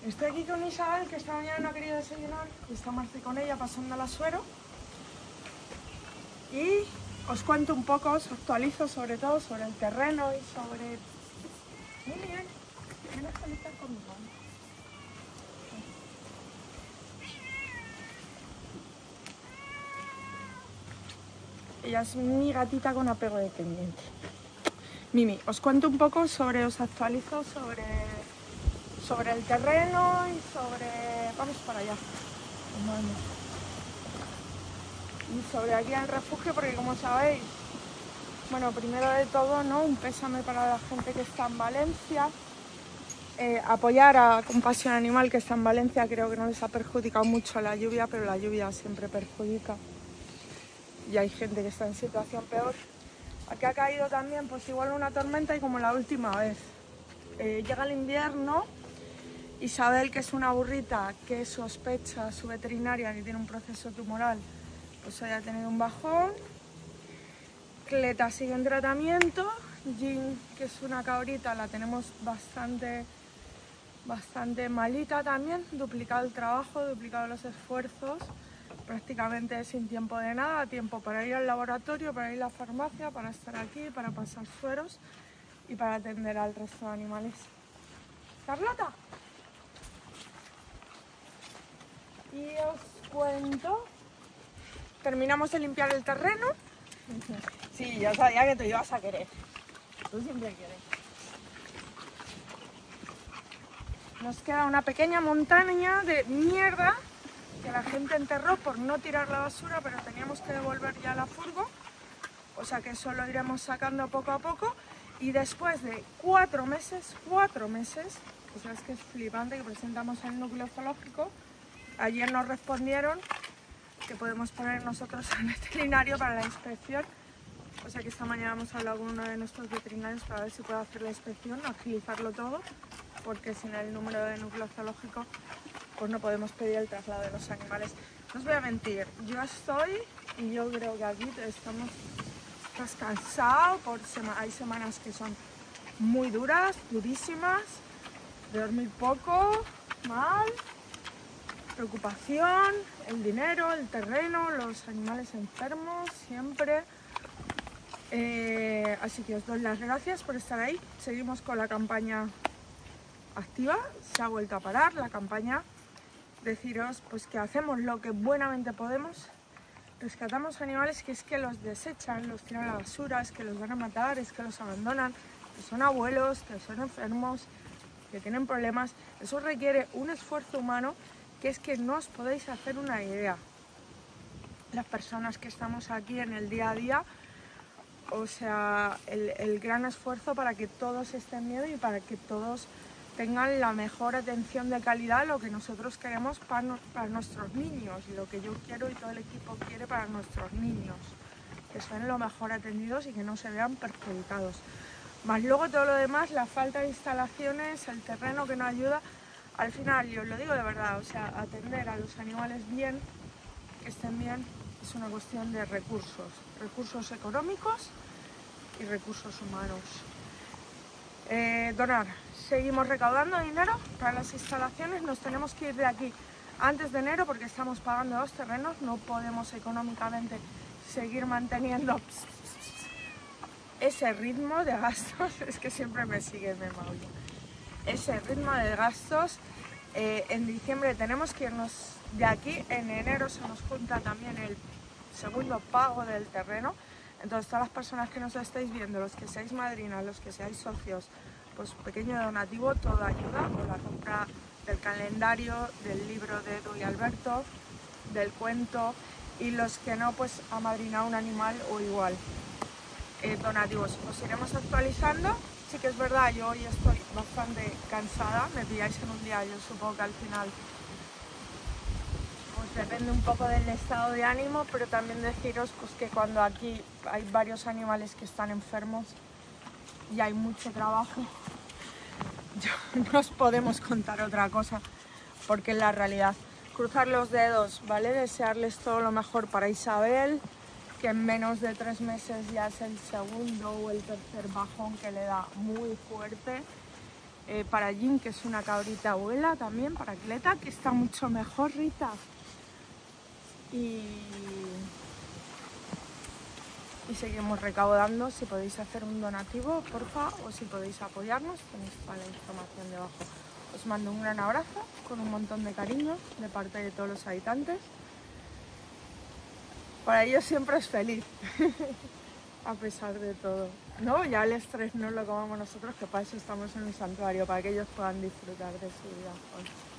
Estoy aquí con Isabel, que esta mañana no ha querido desayunar, y está Marce con ella pasando la suero. Y os cuento un poco, os actualizo sobre todo sobre el terreno y sobre... Miren, ven a actualizar conmigo. Ella es mi gatita con apego dependiente. Mimi, os cuento un poco os actualizo sobre el terreno y sobre... Vamos para allá. Y sobre aquí al refugio, porque como sabéis, bueno, primero de todo, ¿no? Un pésame para la gente que está en Valencia. Apoyar a Compasión Animal, que está en Valencia. Creo que no les ha perjudicado mucho la lluvia, pero la lluvia siempre perjudica. Y hay gente que está en situación peor. Aquí ha caído también, pues igual una tormenta y como la última vez. Llega el invierno. Isabel, que es una burrita que sospecha su veterinaria que tiene un proceso tumoral, pues hoy ha tenido un bajón. Cleta sigue en tratamiento. Jean, que es una cabrita, la tenemos bastante malita también. Duplicado el trabajo, duplicado los esfuerzos. Prácticamente sin tiempo de nada, tiempo para ir al laboratorio, para ir a la farmacia, para estar aquí, para pasar sueros y para atender al resto de animales. ¿Carlota? Y os cuento, terminamos de limpiar el terreno. Sí, yo sabía que tú ibas a querer. Tú siempre quieres. Nos queda una pequeña montaña de mierda que la gente enterró por no tirar la basura, pero teníamos que devolver ya la furgo. O sea que eso lo iremos sacando poco a poco. Y después de 4 meses, que sabes que es flipante, que presentamos el núcleo zoológico, ayer nos respondieron que podemos poner nosotros al veterinario para la inspección. O sea que esta mañana hemos hablado con uno de nuestros veterinarios para ver si puede hacer la inspección, agilizarlo todo, porque sin el número de núcleo zoológico pues no podemos pedir el traslado de los animales. No os voy a mentir, yo estoy, y yo creo que aquí estás cansado, hay semanas que son muy duras, durísimas, de dormir poco, mal, preocupación, el dinero, el terreno, los animales enfermos, siempre. Así que os doy las gracias por estar ahí. Seguimos con la campaña activa, se ha vuelto a parar la campaña. Deciros pues que hacemos lo que buenamente podemos, rescatamos animales que es que los desechan, los tiran a la basura, es que los van a matar, es que los abandonan, que son abuelos, que son enfermos, que tienen problemas. Eso requiere un esfuerzo humano que es que no os podéis hacer una idea. Las personas que estamos aquí en el día a día, o sea, el gran esfuerzo para que todos estén bien y para que todos tengan la mejor atención de calidad, lo que nosotros queremos para nuestros niños, lo que yo quiero y todo el equipo quiere para nuestros niños, que estén lo mejor atendidos y que no se vean perjudicados. Más luego todo lo demás, la falta de instalaciones, el terreno que no ayuda. Al final, yo os lo digo de verdad, o sea, atender a los animales bien, que estén bien, es una cuestión de recursos económicos y recursos humanos. Donar. Seguimos recaudando dinero para las instalaciones, nos tenemos que ir de aquí antes de enero porque estamos pagando los terrenos, no podemos económicamente seguir manteniendo ese ritmo de gastos, es que siempre me sigue, me maulla. Ese ritmo de gastos. En diciembre tenemos que irnos de aquí, en enero se nos junta también el segundo pago del terreno. Entonces todas las personas que nos estáis viendo, los que seáis madrinas, los que seáis socios, pues pequeño donativo, toda ayuda, o la compra del calendario, del libro de Edu y Alberto, del cuento, y los que no, pues amadrinar un animal o igual. Donativos, os iremos actualizando. Sí que es verdad, yo hoy estoy bastante cansada, me pilláis en un día, yo supongo que al final pues depende un poco del estado de ánimo, pero también deciros pues que cuando aquí hay varios animales que están enfermos y hay mucho trabajo, no os podemos contar otra cosa, porque es la realidad. Cruzar los dedos, ¿vale? Desearles todo lo mejor para Isabel, que en menos de 3 meses ya es el segundo o el tercer bajón que le da muy fuerte. para Jin, que es una cabrita abuela también, para Cleta, que está mucho mejor, Rita. Y seguimos recaudando. Si podéis hacer un donativo, porfa, o si podéis apoyarnos, tenéis toda la información debajo. Os mando un gran abrazo con un montón de cariño de parte de todos los habitantes. Para ellos siempre es feliz, a pesar de todo, ¿no? Ya el estrés no lo comamos nosotros, que para eso estamos en un santuario, para que ellos puedan disfrutar de su vida.